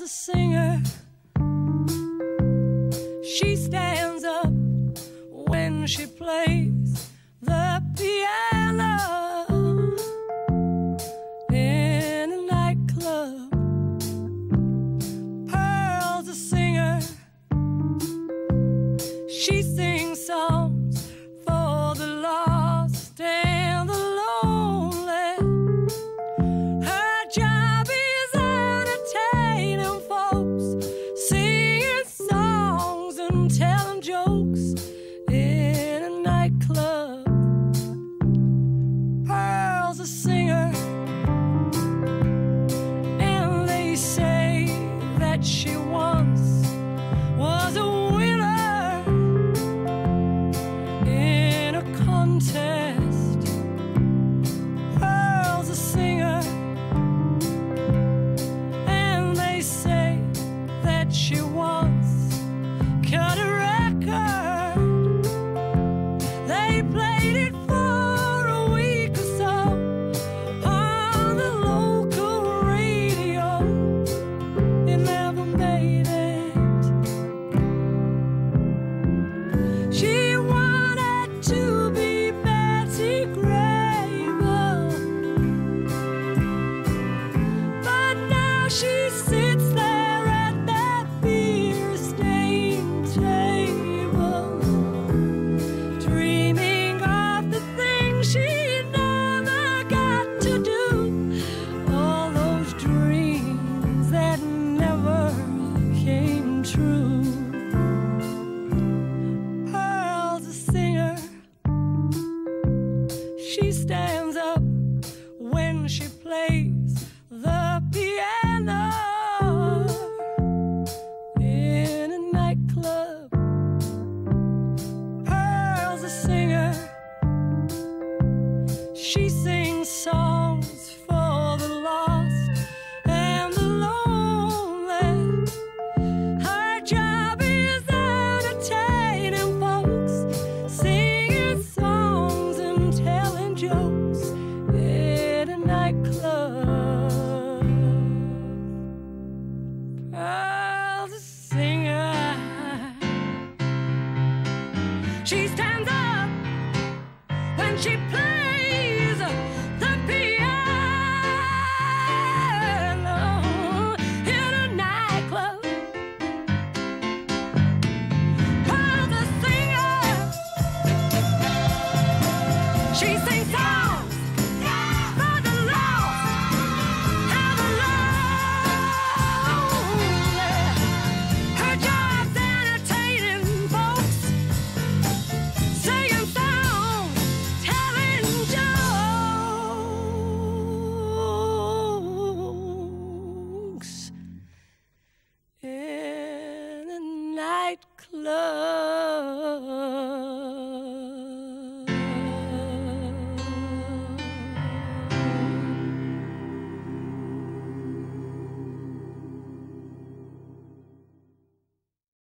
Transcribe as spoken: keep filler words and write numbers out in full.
a singer. She stands up when she plays the piano in a nightclub. Pearl's a singer. She sings songs for the lost and the lonely. Her job is entertaining folks, singing songs and telling jokes in a nightclub. Pearl's a singer, and they say that she once was a winner in a contest. Pearl's a singer, and they say that she once cut a record. They played it for a week or so on the local radio. It never made it. She wanted to be Betty Grable, but now she sits there at that beer-stained table, dreaming of the things she never got to do, all those dreams that never came true. Pearl's a singer. She stands up when she plays the piano in a nightclub. Pearl's a singer. She sings songs for the lost and the lonely. Her job is entertaining folks, singing songs and telling jokes in a nightclub. Pearl's a singer. She stands up when she plays the piano in a nightclub. Pearl's a singer. She sings songs for the lost and the lonely. Her job's entertaining folks, singing songs, telling jokes in a nightclub.